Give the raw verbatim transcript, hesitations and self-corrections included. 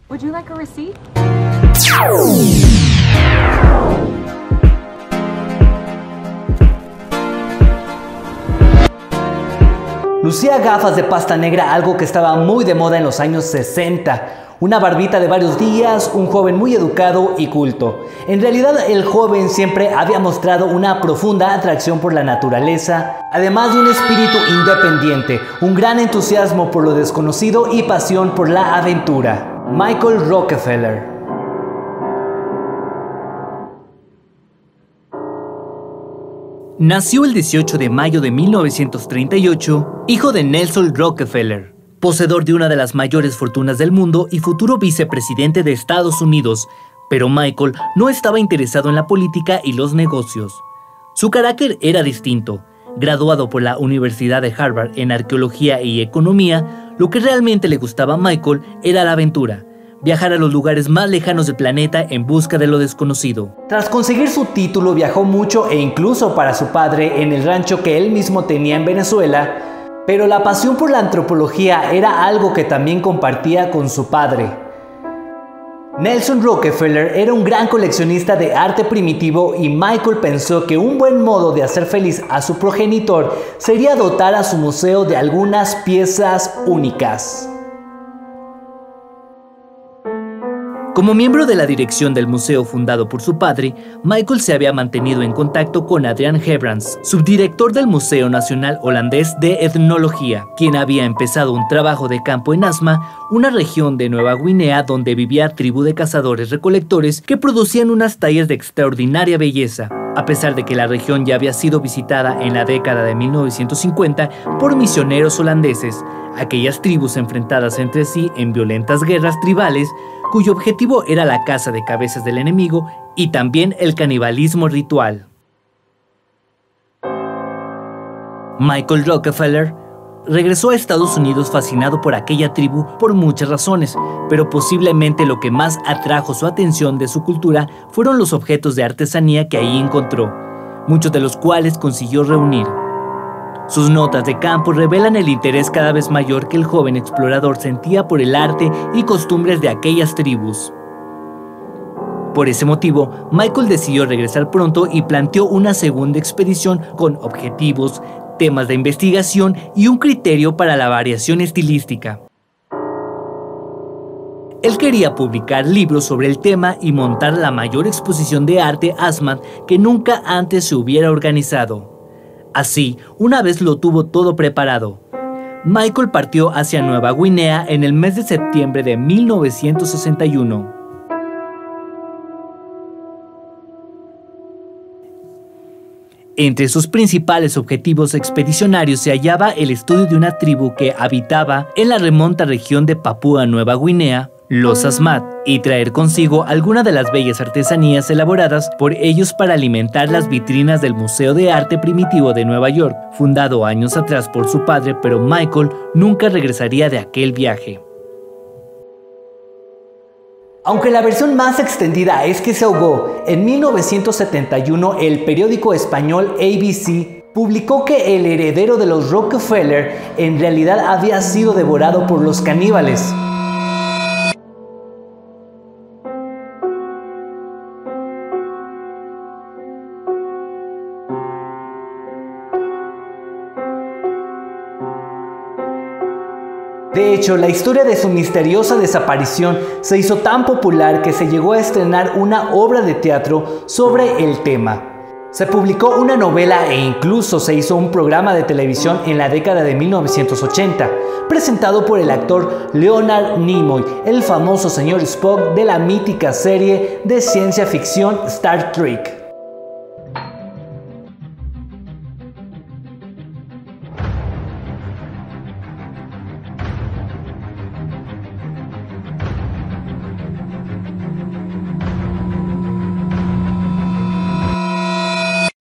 Would you like a receipt? Lucía gafas de pasta negra, algo que estaba muy de moda en los años sesenta. Una barbita de varios días, un joven muy educado y culto. En realidad, el joven siempre había mostrado una profunda atracción por la naturaleza, además de un espíritu independiente, un gran entusiasmo por lo desconocido y pasión por la aventura. Michael Rockefeller. Nació el dieciocho de mayo de mil novecientos treinta y ocho, hijo de Nelson Rockefeller, poseedor de una de las mayores fortunas del mundo y futuro vicepresidente de Estados Unidos, pero Michael no estaba interesado en la política y los negocios. Su carácter era distinto. Graduado por la Universidad de Harvard en Arqueología y Economía, lo que realmente le gustaba a Michael era la aventura. Viajar a los lugares más lejanos del planeta en busca de lo desconocido. Tras conseguir su título, viajó mucho e incluso para su padre en el rancho que él mismo tenía en Venezuela, pero la pasión por la antropología era algo que también compartía con su padre. Nelson Rockefeller era un gran coleccionista de arte primitivo y Michael pensó que un buen modo de hacer feliz a su progenitor sería dotar a su museo de algunas piezas únicas. Como miembro de la dirección del museo fundado por su padre, Michael se había mantenido en contacto con Adrian Hebrans, subdirector del Museo Nacional Holandés de Etnología, quien había empezado un trabajo de campo en Asma, una región de Nueva Guinea donde vivía tribu de cazadores-recolectores que producían unas tallas de extraordinaria belleza. A pesar de que la región ya había sido visitada en la década de mil novecientos cincuenta por misioneros holandeses, aquellas tribus enfrentadas entre sí en violentas guerras tribales, cuyo objetivo era la caza de cabezas del enemigo y también el canibalismo ritual. Michael Rockefeller regresó a Estados Unidos fascinado por aquella tribu por muchas razones, pero posiblemente lo que más atrajo su atención de su cultura fueron los objetos de artesanía que ahí encontró, muchos de los cuales consiguió reunir. Sus notas de campo revelan el interés cada vez mayor que el joven explorador sentía por el arte y costumbres de aquellas tribus. Por ese motivo, Michael decidió regresar pronto y planteó una segunda expedición con objetivos, temas de investigación y un criterio para la variación estilística. Él quería publicar libros sobre el tema y montar la mayor exposición de arte ASMAD que nunca antes se hubiera organizado. Así, una vez lo tuvo todo preparado, Michael partió hacia Nueva Guinea en el mes de septiembre de mil novecientos sesenta y uno. Entre sus principales objetivos expedicionarios se hallaba el estudio de una tribu que habitaba en la remota región de Papúa Nueva Guinea, los Asmat, y traer consigo alguna de las bellas artesanías elaboradas por ellos para alimentar las vitrinas del Museo de Arte Primitivo de Nueva York, fundado años atrás por su padre, pero Michael nunca regresaría de aquel viaje. Aunque la versión más extendida es que se ahogó, en mil novecientos setenta y uno el periódico español A B C publicó que el heredero de los Rockefeller en realidad había sido devorado por los caníbales. De hecho, la historia de su misteriosa desaparición se hizo tan popular que se llegó a estrenar una obra de teatro sobre el tema. Se publicó una novela e incluso se hizo un programa de televisión en la década de mil novecientos ochenta, presentado por el actor Leonard Nimoy, el famoso señor Spock de la mítica serie de ciencia ficción Star Trek.